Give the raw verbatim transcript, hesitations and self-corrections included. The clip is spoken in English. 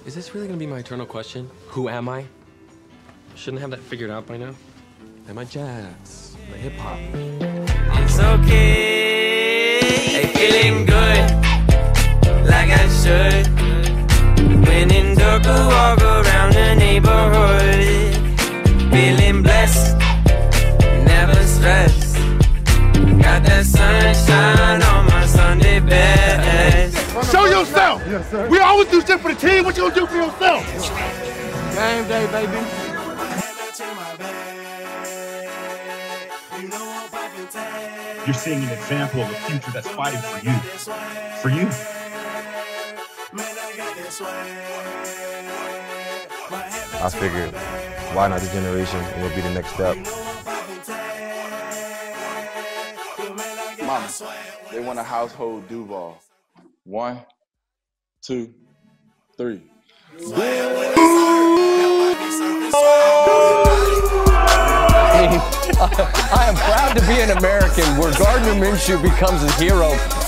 Is this really gonna be my eternal question? Who am I? Shouldn't have that figured out by now. Am I jazz? Am I hip hop? It's okay, feeling good, like I should. When in dark, I walk around the neighborhood, feeling blessed, never stressed. Got that sunshine on my Sunday best. Show yourself! Yes, sir. We always do shit for the team. What you gonna do for yourself? Game day, baby. You're seeing an example of a future that's fighting for you. For you. I figured, why not this generation? It will be the next step. Mama, they want a household Duval. One, two, three. I am proud to be an American where Gardner Minshew becomes a hero